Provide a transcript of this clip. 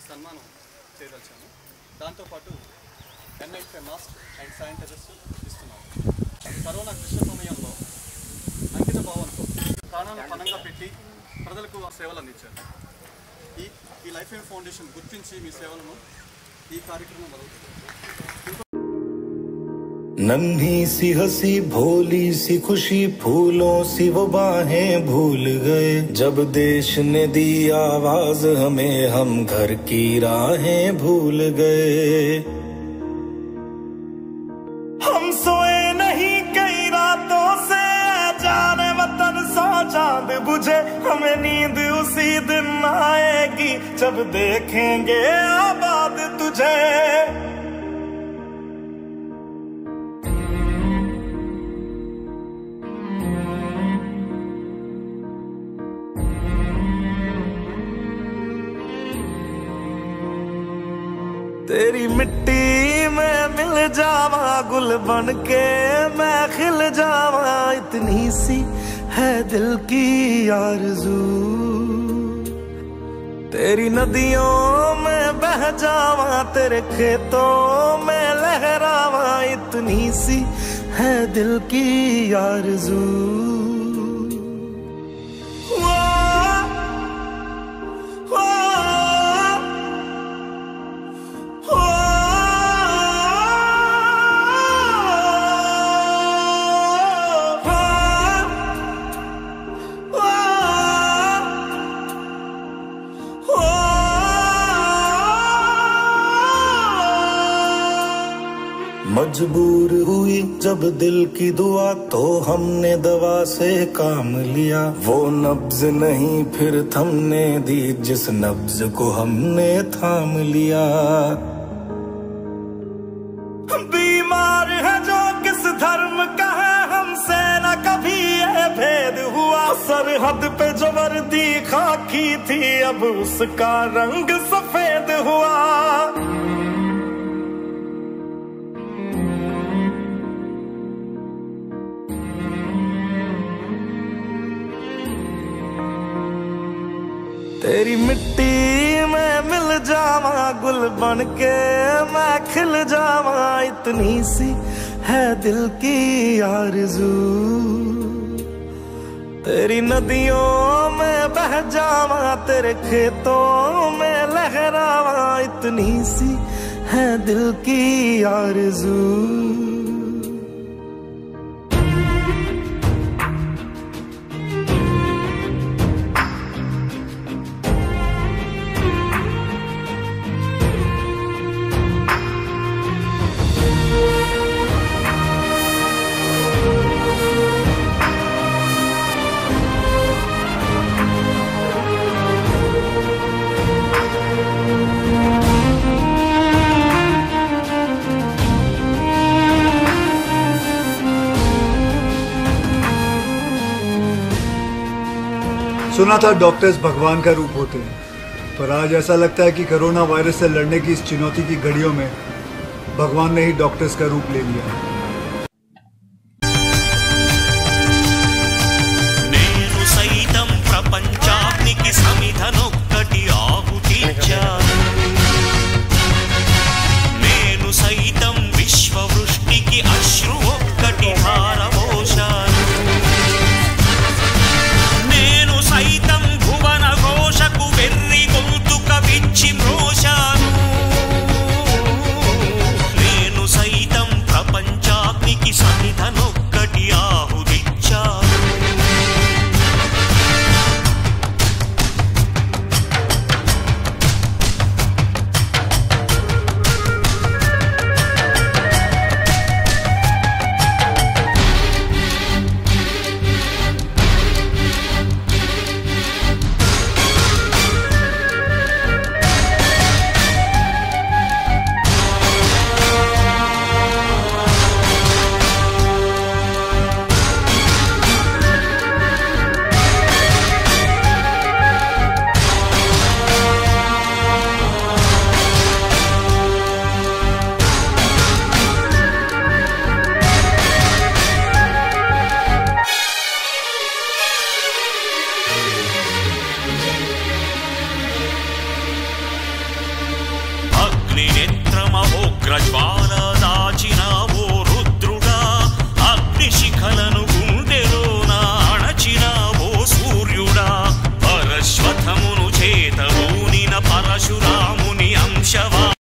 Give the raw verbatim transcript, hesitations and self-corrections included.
సన్మానం చేయదలిచాము. దాంతోపాటు N ninety five mask and sanitisers ఇస్తున్నాము. కరోనా క్లిష్ట సమయంలో అంకిత భావంతో ప్రాణాలను పణంగా పెట్టి ప్రజలకు సేవలు అందించారు. ఈ ఈ లైఫ్ లైన్ ఫౌండేషన్ గుర్తించి మీ సేవలను ఈ కార్యక్రమం మొదలుపెట్టింది. नन्ही सी हंसी भोली सी खुशी फूलों सी वो बाहें भूल गए, जब देश ने दी आवाज हमें हम घर की राहें भूल गए। हम सोए नहीं कई रातों से, जाने वतन सौ चांद बुझे, हमें नींद उसी दिन आएगी जब देखेंगे आबाद तुझे। तेरी मिट्टी में मिल जावा गुल बन के मैं खिल जावा, इतनी सी है दिल की आरज़ू। तेरी नदियों में बह जावा, तेरे खेतों में लहरावा, इतनी सी है दिल की आरज़ू। मजबूर हुई जब दिल की दुआ तो हमने दवा से काम लिया, वो नब्ज नहीं फिर थमने दी जिस नब्ज को हमने थाम लिया। बीमार है जो किस धर्म का है, हमसे न कभी ये भेद हुआ, सरहद पे जो वर्दी खाकी थी अब उसका रंग सफेद हुआ। तेरी मिट्टी में मिल जावा गुल बन के मैं खिल जावा, इतनी सी है दिल की आरज़ू। तेरी नदियों में बह जावा, तेरे खेतों में लहरावा, इतनी सी है दिल की आरज़ू। सुना था डॉक्टर्स भगवान का रूप होते हैं, पर आज ऐसा लगता है कि कोरोना वायरस से लड़ने की इस चुनौती की घड़ियों में भगवान ने ही डॉक्टर्स का रूप ले लिया है। నేను సైతం ప్రపంచ अग्निनेत्रमहोग्रज्वाल